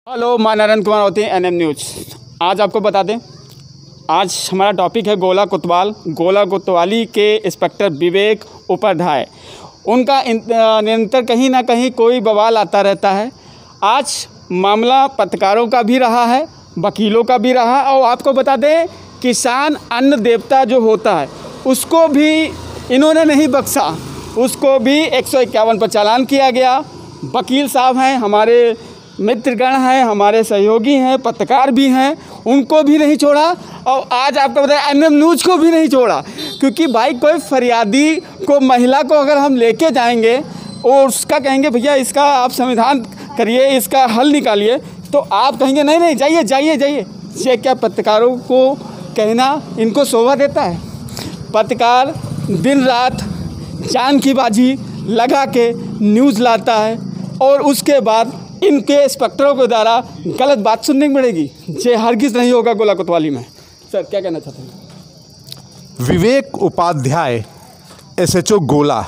Hello, मैं नरेंद्र कुमार होती NM news. आज आपको बता दें, आज हमारा टॉपिक है गोला कोतवाली के इंस्पेक्टर विवेक उपाध्याय। उनका निरंतर कहीं ना कहीं कोई बवाल आता रहता है। आज मामला पत्रकारों का भी रहा है, वकीलों का भी रहा, और आपको बता दें किसान अन्न देवता जो होता है उसको भी इन्होंने नहीं बख्शा, उसको भी 151 पर चालान किया गया। वकील साहब हैं, हमारे मित्रगण हैं, हमारे सहयोगी हैं, पत्रकार भी हैं, उनको भी नहीं छोड़ा। और आज आपको बताया एनएम न्यूज़ को भी नहीं छोड़ा, क्योंकि भाई कोई फरियादी को, महिला को अगर हम लेके जाएंगे और उसका कहेंगे भैया इसका आप समाधान करिए, इसका हल निकालिए, तो आप कहेंगे नहीं नहीं जाइए जाइए जाइए। ये क्या पत्रकारों को कहना इनको शोभा देता है? पत्रकार दिन रात जान की बाजी लगा के न्यूज़ लाता है और उसके बाद इनके इंस्पेक्टरों के द्वारा गलत बात सुनने को मिलेगी। ये हरगिज़ नहीं होगा गोला कोतवाली में। सर क्या कहना चाहते हैं? विवेक उपाध्याय एसएचओ गोला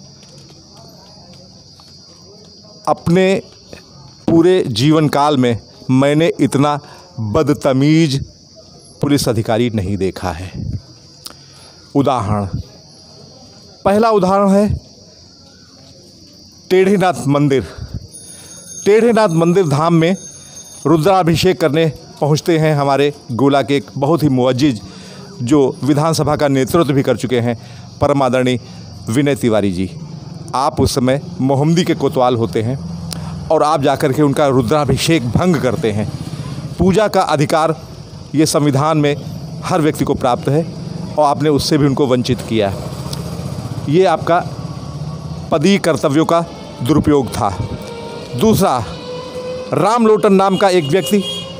अपने पूरे जीवन काल में मैंने इतना बदतमीज पुलिस अधिकारी नहीं देखा है। उदाहरण, पहला उदाहरण है टेढ़ेनाथ मंदिर धाम में रुद्राभिषेक करने पहुंचते हैं हमारे गोला के एक बहुत ही मुअज्जिज, जो विधानसभा का नेतृत्व भी कर चुके हैं, परम आदरणीय विनय तिवारी जी। आप उस समय मोहम्मदी के कोतवाल होते हैं और आप जाकर के उनका रुद्राभिषेक भंग करते हैं। पूजा का अधिकार ये संविधान में हर व्यक्ति को प्राप्त है और आपने उससे भी उनको वंचित किया। ये आपका पदीय कर्तव्यों का दुरुपयोग था। दूसरा, राम लोटन नाम का एक व्यक्ति,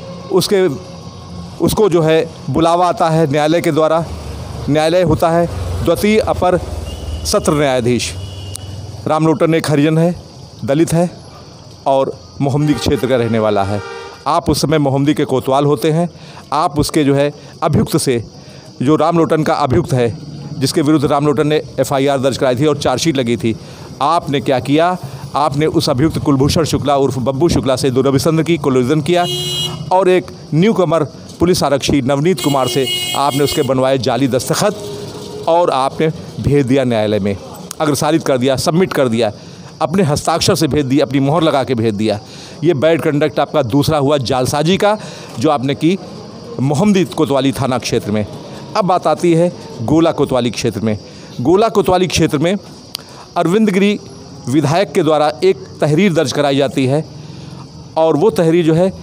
उसको जो है बुलावा आता है न्यायालय के द्वारा। न्यायालय होता है द्वितीय अपर सत्र न्यायाधीश। राम लोटन एक हरिजन है, दलित है और मोहम्मदी क्षेत्र का रहने वाला है। आप उस समय मोहम्मदी के कोतवाल होते हैं। आप उसके जो है अभियुक्त से, जो राम लोटन का अभियुक्त है, जिसके विरुद्ध राम लोटन ने एफआईआर दर्ज कराई थी और चार्जशीट लगी थी, आपने क्या किया? आपने उस अभियुक्त कुलभूषण शुक्ला उर्फ बब्बू शुक्ला से दुरभिसंध की, कोलिजन किया और एक न्यू कमर पुलिस आरक्षी नवनीत कुमार से आपने उसके बनवाए जाली दस्तखत और आपने भेज दिया न्यायालय में, अग्रसारित कर दिया, सबमिट कर दिया, अपने हस्ताक्षर से भेज दिया, अपनी मोहर लगा के भेज दिया। ये बैड कंडक्ट आपका दूसरा हुआ जालसाजी का, जो आपने की मोहम्मदी कोतवाली थाना क्षेत्र में। अब बात आती है गोला कोतवाली क्षेत्र में। गोला कोतवाली क्षेत्र में अरविंद गिरी विधायक के द्वारा एक तहरीर दर्ज कराई जाती है और वो तहरीर जो है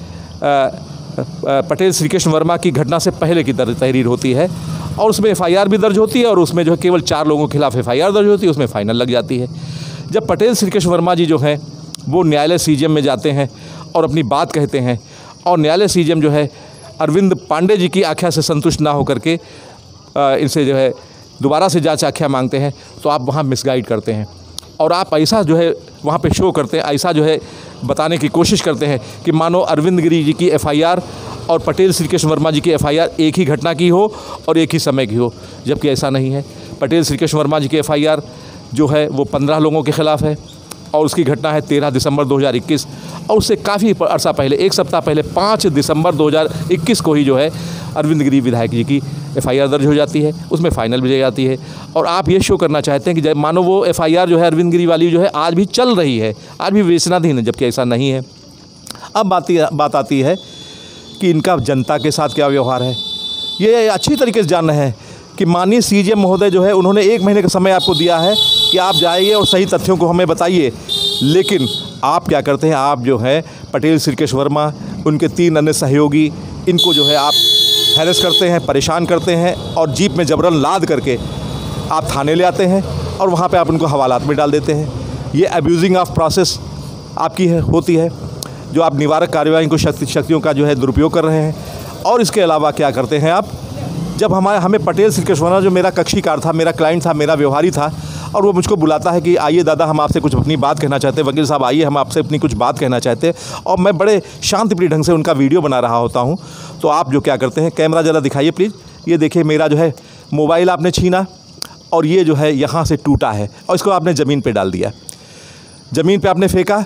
पटेल श्री कृष्ण वर्मा की घटना से पहले की तहरीर होती है और उसमें एफआईआर भी दर्ज होती है और उसमें जो है केवल 4 लोगों के खिलाफ एफआईआर दर्ज होती है, उसमें फाइनल लग जाती है। जब पटेल श्री कृष्ण वर्मा जी जो हैं वो न्यायालय सीजेएम में जाते हैं और अपनी बात कहते हैं और न्यायालय सीजेएम जो है अरविंद पांडे जी की आख्या से संतुष्ट ना होकर के इनसे जो है दोबारा से जांच आख्या मांगते हैं, तो आप वहाँ मिसगाइड करते हैं और आप ऐसा जो है वहाँ पे शो करते हैं, ऐसा जो है बताने की कोशिश करते हैं कि मानो अरविंद गिरी जी की एफआईआर और पटेल श्री कृष्ण वर्मा जी की एफआईआर एक ही घटना की हो और एक ही समय की हो, जबकि ऐसा नहीं है। पटेल श्री कृष्ण वर्मा जी की एफआईआर जो है वो 15 लोगों के खिलाफ है और उसकी घटना है 13 दिसंबर 2021 और उससे काफ़ी अरसा पहले, एक सप्ताह पहले 5 दिसंबर 2021 को ही जो है अरविंद गिरी विधायक जी की एफआईआर दर्ज हो जाती है, उसमें फाइनल भी जाती है। और आप ये शो करना चाहते हैं कि मानो वो एफआईआर जो है अरविंद गिरी वाली जो है आज भी चल रही है, आज भी विवेचनाधीन है, जबकि ऐसा नहीं है। अब बात आती है कि इनका जनता के साथ क्या व्यवहार है। ये अच्छी तरीके से जान रहे हैं कि माननीय सीजेएम महोदय जो है उन्होंने 1 महीने का समय आपको दिया है कि आप जाइए और सही तथ्यों को हमें बताइए, लेकिन आप क्या करते हैं? आप जो है पटेल श्री कृष्ण वर्मा, उनके 3 अन्य सहयोगी, इनको जो है आप हैरेस करते हैं, परेशान करते हैं और जीप में जबरन लाद करके आप थाने ले आते हैं और वहाँ पे आप उनको हवालात में डाल देते हैं। ये अब्यूजिंग ऑफ प्रोसेस आपकी होती है, जो आप निवारक कार्यवाही को शक्तियों का जो है दुरुपयोग कर रहे हैं। और इसके अलावा क्या करते हैं आप? जब हमें पटेल श्री कृष्ण वर्मा, जो मेरा कक्षीकार था, मेरा क्लाइंट था, मेरा व्यवहारी था, और वो मुझको बुलाता है कि आइए दादा हम आपसे कुछ अपनी बात कहना चाहते हैं, वकील साहब आइए हम आपसे अपनी कुछ बात कहना चाहते हैं, और मैं बड़े शांतिप्रिय ढंग से उनका वीडियो बना रहा होता हूँ, तो आप जो क्या करते हैं, कैमरा ज़रा दिखाइए प्लीज़। ये देखिए मेरा जो है मोबाइल आपने छीना और ये जो है यहाँ से टूटा है और इसको आपने ज़मीन पे डाल दिया, ज़मीन पे आपने फेंका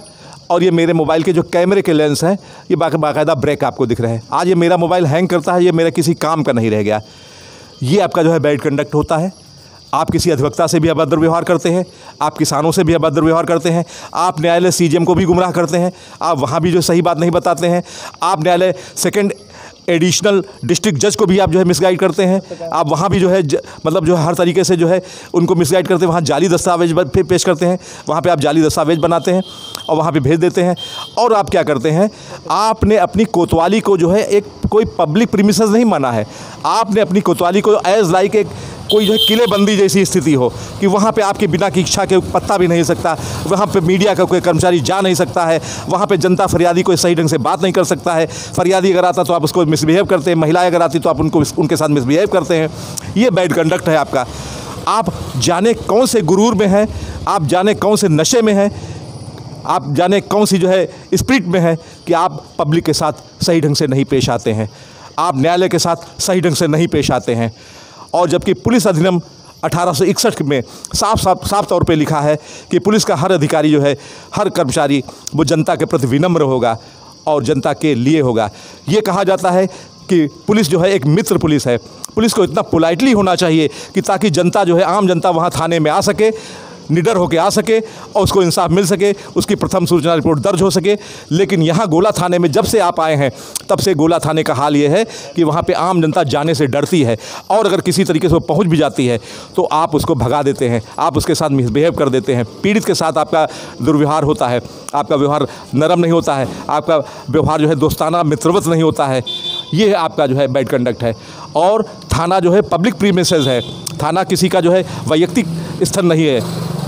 और ये मेरे मोबाइल के जो कैमरे के लेंस हैं ये बाकायदा ब्रेक आपको दिख रहे हैं। आज ये मेरा मोबाइल हैंग करता है, ये मेरा किसी काम का नहीं रह गया। ये आपका जो है बैड कंडक्ट होता है। आप किसी अधिवक्ता से भी अभद्र व्यवहार करते हैं, आप किसानों से भी अभद्र व्यवहार करते हैं, आप न्यायालय सीजेएम को भी गुमराह करते हैं, आप वहाँ भी जो सही बात नहीं बताते हैं, आप न्यायालय सेकंड एडिशनल डिस्ट्रिक्ट जज को भी आप जो है मिसगाइड करते हैं, आप वहाँ भी जो है मतलब जो है हर तरीके से जो है उनको मिसगाइड करते हैं, वहाँ जाली दस्तावेज पेश करते हैं, वहाँ पे आप जाली दस्तावेज बनाते हैं और वहाँ पे भेज देते हैं। और आप क्या करते हैं, आपने अपनी कोतवाली को जो है एक कोई पब्लिक प्रीमिसेस नहीं माना है, आपने अपनी कोतवाली को एज लाइक एक कोई जो है किलेबंदी जैसी स्थिति हो कि वहाँ पे आपके बिना की इच्छा के पत्ता भी नहीं सकता, वहाँ पे मीडिया का कोई कर्मचारी जा नहीं सकता है, वहाँ पे जनता फरियादी कोई सही ढंग से बात नहीं कर सकता है, फरियादी अगर आता तो आप उसको मिसबिहेव करते हैं, महिलाएं अगर आती तो आप उनके साथ मिसबिहेव करते हैं। ये बैड कंडक्ट है आपका। आप जाने कौन से गुरूर में हैं, आप जाने कौन से नशे में हैं, आप जाने कौन सी जो है स्पिरिट में है कि आप पब्लिक के साथ सही ढंग से नहीं पेश आते हैं, आप न्यायालय के साथ सही ढंग से नहीं पेश आते हैं। और जबकि पुलिस अधिनियम 1861 में साफ तौर पे लिखा है कि पुलिस का हर अधिकारी जो है, हर कर्मचारी वो जनता के प्रति विनम्र होगा और जनता के लिए होगा। ये कहा जाता है कि पुलिस जो है एक मित्र पुलिस है। पुलिस को इतना पोलाइटली होना चाहिए कि ताकि जनता जो है, आम जनता वहाँ थाने में आ सके, निडर होकर आ सके और उसको इंसाफ मिल सके, उसकी प्रथम सूचना रिपोर्ट दर्ज हो सके। लेकिन यहाँ गोला थाने में जब से आप आए हैं तब से गोला थाने का हाल ये है कि वहाँ पे आम जनता जाने से डरती है और अगर किसी तरीके से वो पहुँच भी जाती है तो आप उसको भगा देते हैं, आप उसके साथ मिसबिहेव कर देते हैं, पीड़ित के साथ आपका दुर्व्यवहार होता है, आपका व्यवहार नरम नहीं होता है, आपका व्यवहार जो है दोस्ताना मित्रवत नहीं होता है। ये आपका जो है बैड कंडक्ट है। और थाना जो है पब्लिक प्रीमिसेस है, थाना किसी का जो है वैयक्तिक स्थल नहीं है,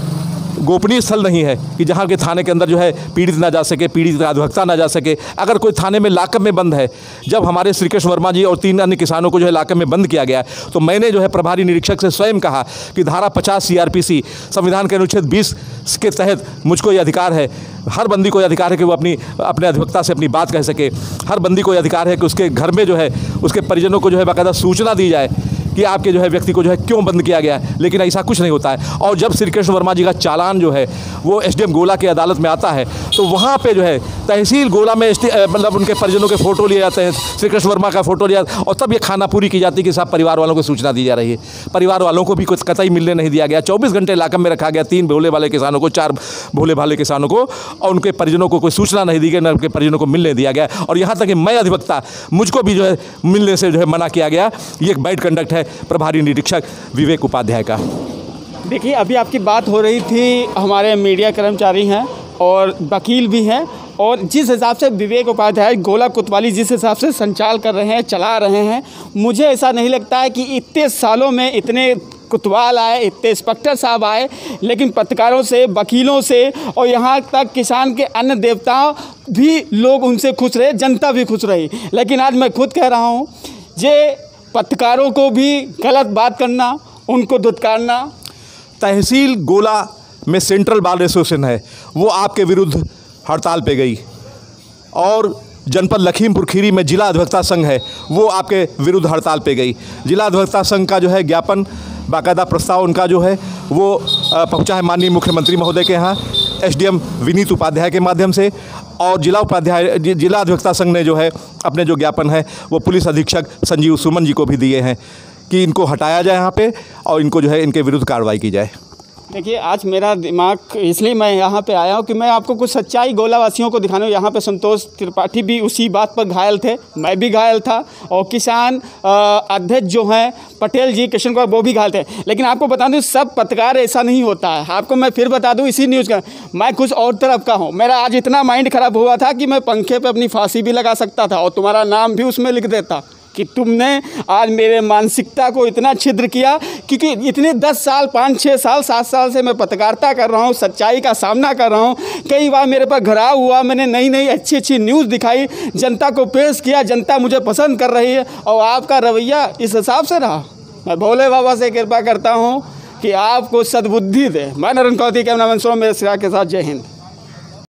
गोपनीय स्थल नहीं है कि जहाँ के थाने के अंदर जो है पीड़ित ना जा सके, पीड़ित का अधिवक्ता ना जा सके। अगर कोई थाने में लाकअप में बंद है, जब हमारे श्री कृष्ण वर्मा जी और 3 अन्य किसानों को जो है लाकअप में बंद किया गया तो मैंने जो है प्रभारी निरीक्षक से स्वयं कहा कि धारा 50 CRPC संविधान के अनुच्छेद 20 के तहत मुझको ये अधिकार है, हर बंदी को ये अधिकार है कि वो अपने अधिवक्ता से अपनी बात कह सके, हर बंदी को ये अधिकार है कि उसके घर में जो है उसके परिजनों को जो है बाकायदा सूचना दी जाए कि आपके जो है व्यक्ति को जो है क्यों बंद किया गया है। लेकिन ऐसा कुछ नहीं होता है। और जब श्री कृष्ण वर्मा जी का चालान जो है वो SDM गोला की अदालत में आता है तो वहाँ पे जो है तहसील गोला में मतलब उनके परिजनों के फ़ोटो लिए जाते हैं, श्री कृष्ण वर्मा का फ़ोटो लिया और तब ये खाना पूरी की जाती है कि साहब परिवार वालों को सूचना दी जा रही है। परिवार वालों को भी कुछ कतई मिलने नहीं दिया गया। 24 घंटे लाकअप में रखा गया 3 भोले भाले किसानों को, 4 भोले भाले किसानों को, और उनके परिजनों को कोई सूचना नहीं दी गई, न उनके परिजनों को मिलने दिया गया। और यहाँ तक कि मैं अधिवक्ता, मुझको भी जो है मिलने से जो है मना किया गया। ये एक बैड कंडक्ट है प्रभारी निरीक्षक विवेक उपाध्याय का। देखिए, अभी आपकी बात हो रही थी, हमारे मीडिया कर्मचारी हैं और वकील भी हैं, और जिस हिसाब से विवेक उपाध्याय गोला कोतवाली जिस हिसाब से संचाल कर रहे हैं, चला रहे हैं, मुझे ऐसा नहीं लगता है कि इतने सालों में इतने कोतवाल आए, इतने इंस्पेक्टर साहब आए, लेकिन पत्रकारों से, वकीलों से और यहाँ तक किसान के अन्य देवताओं भी लोग उनसे खुश रहे, जनता भी खुश रही। लेकिन आज मैं खुद कह रहा हूँ, ये पत्रकारों को भी गलत बात करना, उनको धुतकारना। तहसील गोला में सेंट्रल बार एसोसिएशन है, वो आपके विरुद्ध हड़ताल पे गई, और जनपद लखीमपुर खीरी में जिला अधिवक्ता संघ है, वो आपके विरुद्ध हड़ताल पे गई। जिला अधिवक्ता संघ का जो है ज्ञापन, बाकायदा प्रस्ताव उनका जो है वो पहुंचा है माननीय मुख्यमंत्री महोदय के यहाँ SDM विनीत उपाध्याय के माध्यम से, और जिला अधिवक्ता संघ ने जो है अपने जो ज्ञापन है वो पुलिस अधीक्षक संजीव सुमन जी को भी दिए हैं कि इनको हटाया जाए यहाँ पे और इनको जो है इनके विरुद्ध कार्रवाई की जाए। देखिए, आज मेरा दिमाग, इसलिए मैं यहाँ पे आया हूँ कि मैं आपको कुछ सच्चाई गोलावासियों को दिखाने। यहाँ पे संतोष त्रिपाठी भी उसी बात पर घायल थे, मैं भी घायल था, और किसान अध्यक्ष जो हैं पटेल जी, कृष्ण कुमार, वो भी घायल थे। लेकिन आपको बता दूँ, सब पत्रकार ऐसा नहीं होता है। आपको मैं फिर बता दूँ, इसी न्यूज़ का मैं कुछ और तरफ का हूँ। मेरा आज इतना माइंड ख़राब हुआ था कि मैं पंखे पर अपनी फांसी भी लगा सकता था और तुम्हारा नाम भी उसमें लिख देता कि तुमने आज मेरे मानसिकता को इतना छिद्र किया। क्योंकि इतने 10 साल, 5, 6 साल, 7 साल से मैं पत्रकारिता कर रहा हूँ, सच्चाई का सामना कर रहा हूँ। कई बार मेरे पर घिराव हुआ, मैंने नई नई अच्छी अच्छी न्यूज़ दिखाई, जनता को पेश किया, जनता मुझे पसंद कर रही है, और आपका रवैया इस हिसाब से रहा। मैं भोले बाबा से कृपा करता हूँ कि आपको सद्बुद्धि दे। मैं नरेंद्र कौती, कैमरामैन सोम मेरे सिरा के साथ, जय हिंद।